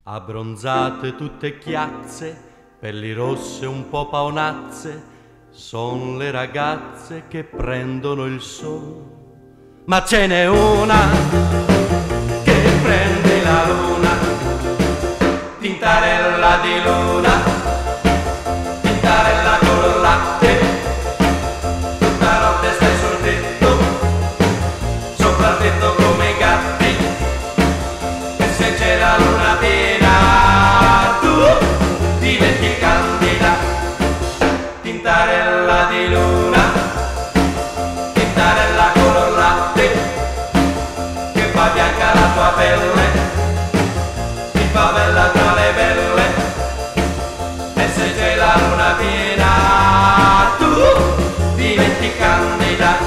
Abbronzate tutte chiazze, pelli rosse un po' paonazze, son le ragazze che prendono il sole. Ma ce n'è una che prende la luna, tintarella di luna, tintarella col latte, tutta notte stai sul tetto, sopra il tetto come i gatti, e se c'è la luna piena tu diventi candida. Tintarella di luna, tintarella color latte, che fa bianca la tua pelle, ti fa bella tra le belle, e se c'è la luna piena tu diventi candida.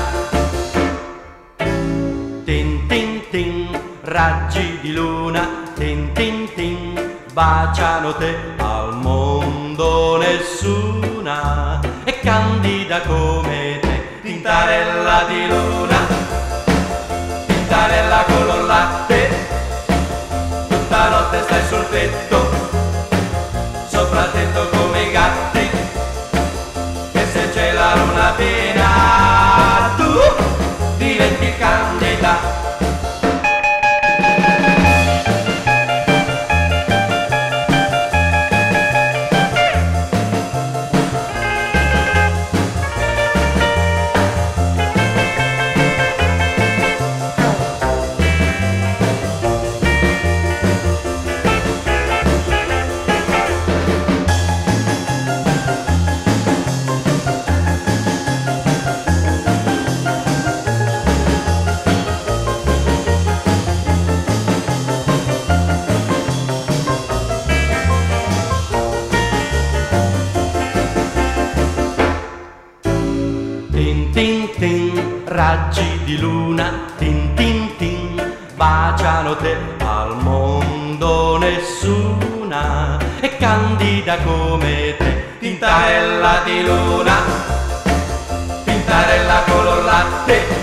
Tin tin tin, raggi di luna, tin tin tin, baciano te, al mondo nessuna è candida come te. Tintarella di luna, tintarella color latte, tutta notte stai sul tetto, sopra il tetto come i gatti, e se c'è la luna piena tu diventi candida. Tin tin tin, raggi di luna, tin tin tin, baciano te, al mondo nessuna è candida come te. Tintarella di luna, tintarella color latte,